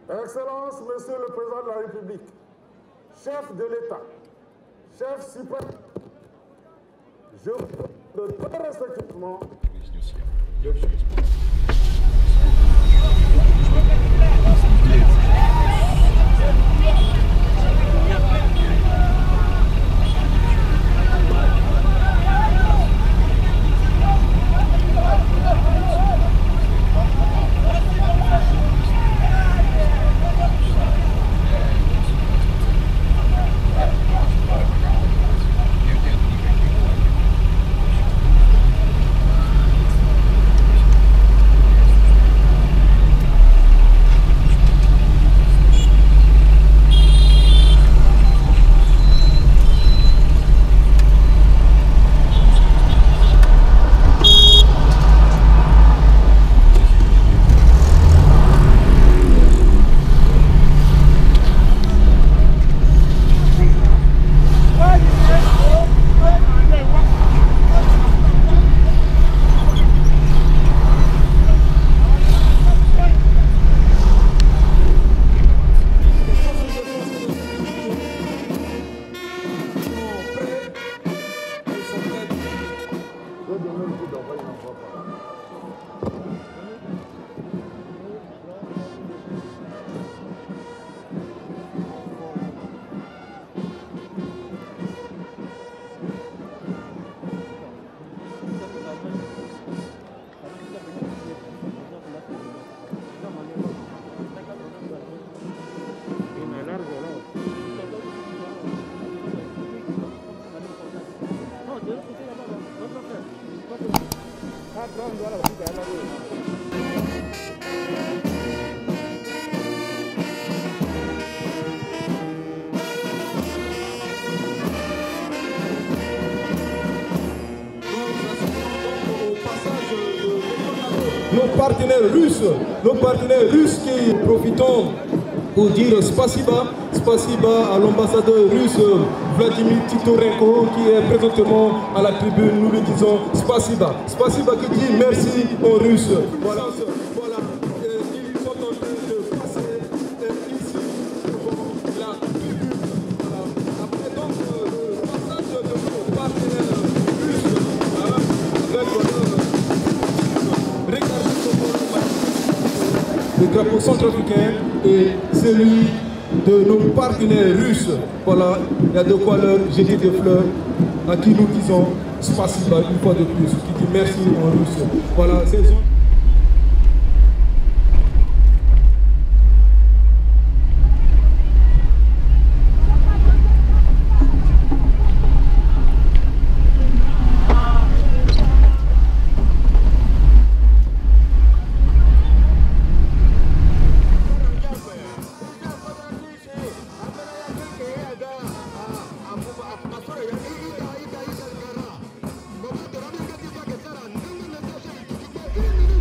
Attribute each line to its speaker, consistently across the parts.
Speaker 1: Excellence, Monsieur le Président de la République, chef de l'État, chef suprême, je vous demande très respectueusement.
Speaker 2: Nos partenaires russes qui profitons pour dire spasiba à l'ambassadeur russe Vladimir Titorenko qui est présentement à la tribune. Nous lui disons spasiba qui dit merci aux Russes. Voilà, ils sont en train de passer ici devant la tribune. Voilà. Après donc le passage de nos partenaires russes avec le drapeau centrafricain et celui de nos partenaires russes. Voilà, il y a de quoi leur jeter des fleurs à qui nous disons spasiba une fois de plus, qui dit merci en russe. Voilà, c'est ça.
Speaker 3: Thank you.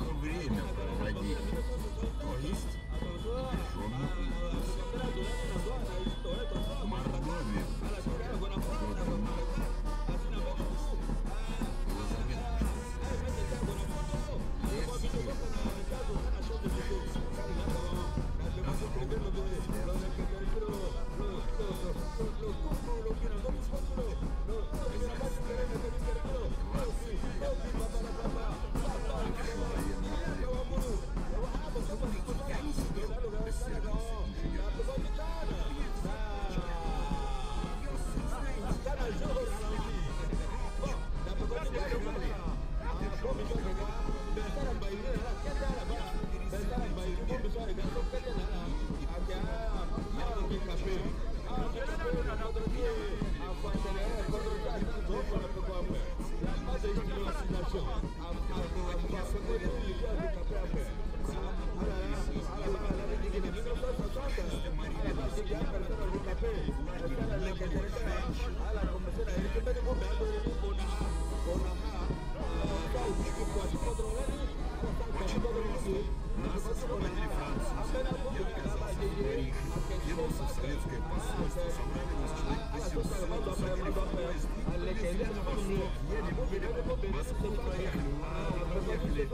Speaker 3: Пришло время проводить турист Мордовию. Вернулся в советское посольство, собрали нас человек 800, усадили в поезд, повезли на восток, едем. Москву проехали, проехали.